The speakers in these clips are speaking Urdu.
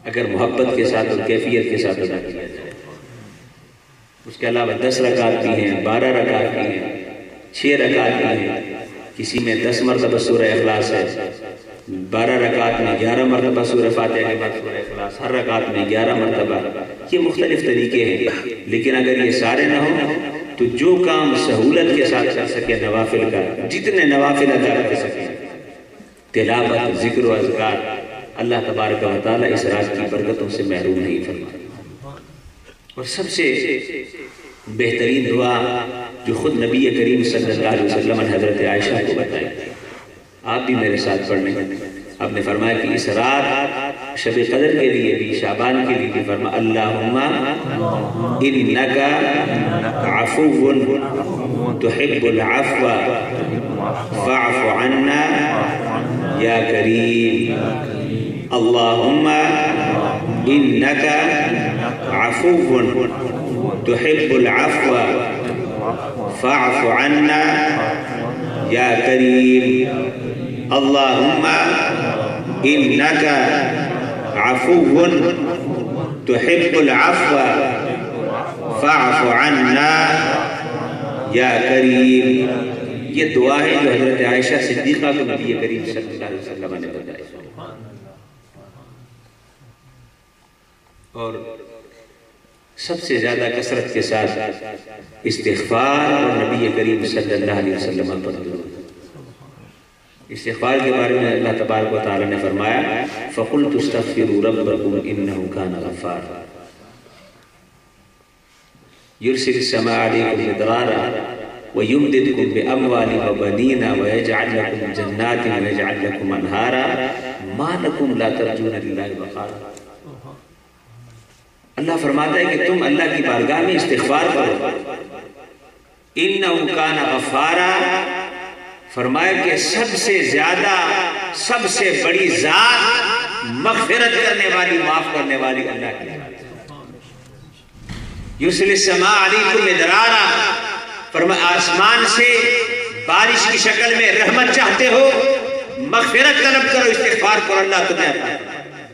اگر محبت کے ساتھ اور کیفیت کے ساتھ ادا کیا جائے۔ اس کے علاوہ 10 رکعت بھی ہیں، 12 رکعت بھی ہیں، 6 رکعت بھی ہیں، کسی میں 10 مرتبہ سورہ اخلاص ہے، 12 رکعت میں 11 مرتبہ سورہ فاتحہ کے بعد سورہ اخلاص، ہر رکعت میں 11 مرتبہ، یہ مختلف طریقے ہیں۔ لیکن اگر یہ سارے نہ ہوں تو جو کام سہولت کے ساتھ کر سکے نوافل کا، جتنے نوافل ادا کر سکیں، تلاوت، ذکر و اذکار، اللہ تبارک و تعالیٰ اس رات کی برکتوں سے محروم نہیں فرمائے۔ اور سب سے بہترین دعا جو خود نبی کریم صلی اللہ علیہ وسلم نے حضرت عائشہ کو بتائی، آپ بھی میرے ساتھ پڑھ لیں۔ آپ نے فرمایا کہ اس رات شب قدر کے لیے بھی، شعبان کے لیے بھی فرمایا اللہم انکا عفو تحب العفو فاعف عنا یا کریم، اللہم انکا عفو تحب العفو فاعف عنا یا کریم، اللہم انکا عفو تحب العفو فاعف عنا یا کریم۔ یہ دعا ہے جو حضرت عائشہ صدیقہ کو نبی کریم صلی اللہ علیہ وسلم نے بتائی۔ اور سب سے زیادہ کثرت کے ساتھ استغفار اور نبی کریم صلی اللہ علیہ وسلم پر درود۔ استغفار کے بارے میں اللہ تبارک و تعالی نے فرمایا فَقُلْتُ اسْتَغْفِرُوا رَبَّكُمْ إِنَّهُ كَانَ غَفَّارًا يُرْسِلِ السَّمَاءَ عَلَيْكُمْ مِدْرَارًا وَيُمْدِدْكُمْ بِأَمْوَالٍ وَبَنِينَ وَيَجْعَلْ لَكُمْ جَنَّاتٍ وَيَجْعَلْ لَكُمْ أَنْهَارًا مَا لَكُمْ لَا تَرْجُونَ لِلَّهِ وَقَارًا۔ اللہ فرماتا ہے کہ تم اللہ کی بارگاہ میں استغفار کرو، إِنَّهُ كَانَ غَفَّارًا، فرمایا کہ سب سے زیادہ، سب سے بڑی ذات، مغفرت کرنے والی، معاف کرنے والی اللہ کی ذات۔ یُرْسِلِ السَّمَاءَ عَلَيْكُمْ مِدْرَارًا، فرمایا آسمان سے بارش کی شکل میں رحمت چاہتے ہو، مغفرت طلب کرو، استغفار کرو، اللہ تمہیں عطا کرے۔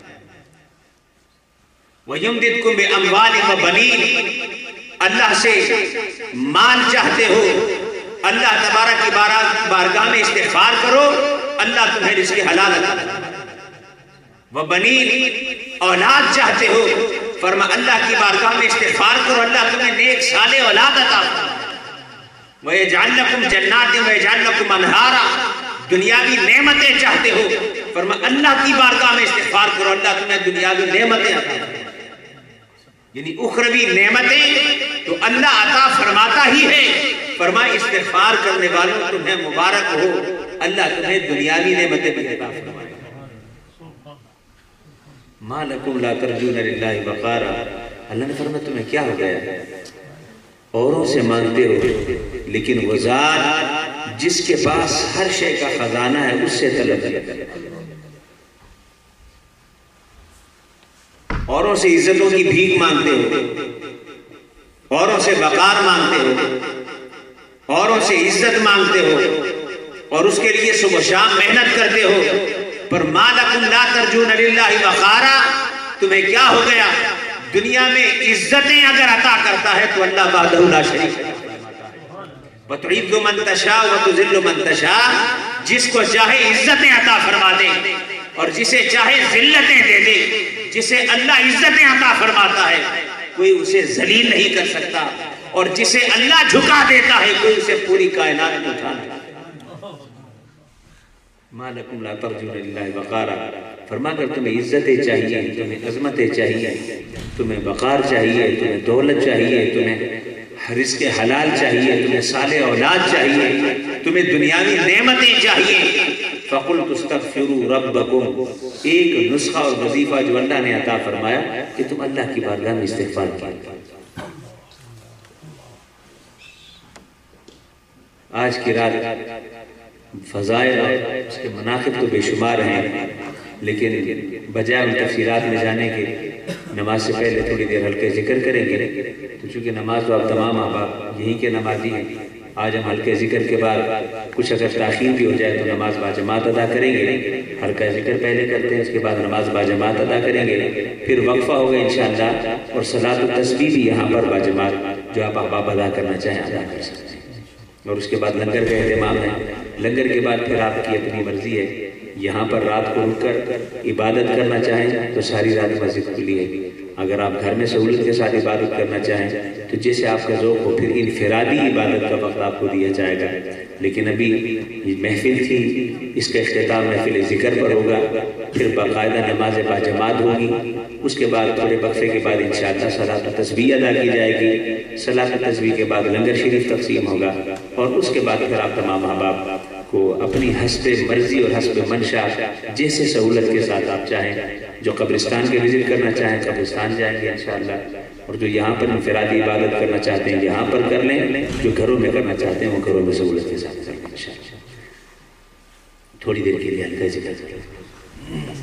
وَيُمْدِدْكُمْ بِأَمْوَالٍ وَبَنِينَ، اللہ سے مال چاہتے ہو، اللہ تبارک کی بارگاہ میں استغفار کرو، اللہ تمہیں رزق حلال عطا کرے۔ وَبَنِينَ، اولاد چاہتے ہو، فرما اللہ کی بارگاہ میں استغفار کرو، اللہ تمہیں نیک صالح اولاد عطا کرے۔ وَيَجْعَلْ لَكُمْ جَنَّاتٍ وَيَجْعَلْ لَكُمْ أَنْهَارًا، دنیاوی نعمتیں چاہتے ہو، فرما اللہ کی بارگاہ میں استغفار کرو، اللہ تمہیں دنیاوی نعمتیں عطا کرے۔ یعنی اخروی نعمتیں تو اللہ عطا فرماتا ہی ہے، فرمائے استغفار کرنے والوں تمہیں مبارک ہو، اللہ تمہیں دنیاوی نعمتیں بھی عطا فرمائے۔ مَا لَكُمْ لَا تَرْجُونَ لِلَّهِ وَقَارًا، اللہ نے فرمایا تمہیں کیا ہو گیا، اوروں سے مانگتے ہو لیکن وہ ذات جس کے پاس ہر شے کا خزانہ ہے اس سے طلب کیا کرے۔ اوروں سے عزتوں کی بھیک مانگتے ہو، اوروں سے وقار مانگتے ہو، اوروں سے عزت مانگتے ہو، اور اس کے لیے صبح شام محنت کرتے ہو، پر مَا لَكُمْ لَا تَرْجُونَ لِلَّهِ وَقَارًا، تمہیں کیا ہو گیا، دنیا میں عزتیں اگر عطا کرتا ہے تو اللہ وحدہ لا شریک ہے۔ وَتُعِزُّ مَن تَشَاءُ وَتُذِلُّ مَن تَشَاءُ، جس کو چاہے عزتیں عطا فرما دے اور جسے چاہے ذلتیں دے دے، جسے اللہ عزتیں عطا فرماتا ہے کوئی اسے ذلیل نہیں کر سکتا، اور جسے اللہ جھکا دیتا ہے کوئی اسے پوری کائنات میں اٹھا نہیں۔ مَا لَكُمْ لَا تَرْجُونَ لِلَّهِ وَقَارًا، فرما کر تمہیں عزتیں چاہیے، تمہیں عظمتیں چاہیے، تمہیں وقار چاہیے، تمہیں دولت چاہیے، تمہیں رزق حلال چاہیے، تمہیں صالح اولاد چاہیے، تمہیں دنیاوی نعمتیں چاہیے، فَقُلْتُ اسْتَغْفِرُوا رَبَّكُمْ، ایک نسخہ اور وظیفہ جو اللہ نے عطا فرمایا کہ تم اللہ کی بارگاہ میں استغفار کیا۔ آج کی رات فضائل اس کے مناقب تو بے شمار ہیں، لیکن بجائے ان تفصیلات میں جانے کے نماز سے پہلے تھوڑی دیر ہلکے ذکر کریں گے، تو چونکہ نماز تو آپ تمام احباب یہی کے نمازی ہیں، آج ہم حلقہ ذکر کے بعد کچھ اگر تاخیر بھی ہو جائے تو نماز باجماعت ادا کریں گے. حلقہ ذکر پہلے کرتے ہیں، اس کے بعد نماز باجماعت ادا کریں گے، پھر وقفہ ہوگا انشاءاللہ، اور صلاۃ التسبیح بھی یہاں پر باجماعت جو آپ احباب ادا کرنا چاہیں ادا کر سکتے ہیں. اور اس کے بعد لنگر کا اہتمام ہے. لنگر کے بعد پھر آپ کی اپنی مرضی ہے، یہاں پر رات کو رک کر عبادت کرنا چاہیں تو ساری رات مسجد کھلی ہے. اگر آپ گھر میں سہولت کے ساتھ عبادت کرنا چاہیں تو جیسے آپ کا ذوق ہو، پھر انفرادی عبادت کا وقت آپ کو دیا جائے گا. لیکن ابھی یہ محفل تھی، اس کا اختتام محفل ذکر پر ہوگا، پھر باقاعدہ نماز باجماعت ہوگی. اس کے بعد تھوڑے وقفے کے بعد انشاءاللہ صلاۃ التسبیح ادا کی جائے گی. صلاۃ التسبیح کے بعد لنگر شریف تقسیم ہوگا، اور اس کے بعد پھر آپ تمام احباب کو اپنی حسب مرضی اور حسب منشا جیسے سہولت کے ساتھ آپ چاہیں، جو قبرستان کے وزٹ کرنا چاہیں قبرستان جائیں گے انشاءاللہ، اور جو یہاں پر انفرادی عبادت کرنا چاہتے ہیں یہاں پر کر لیں، جو گھروں میں کرنا چاہتے ہیں وہ گھروں میں سہولت کے ساتھ کر لیں انشاءاللہ. تھوڑی دیر کے لیے حلقہ ذکر کریں.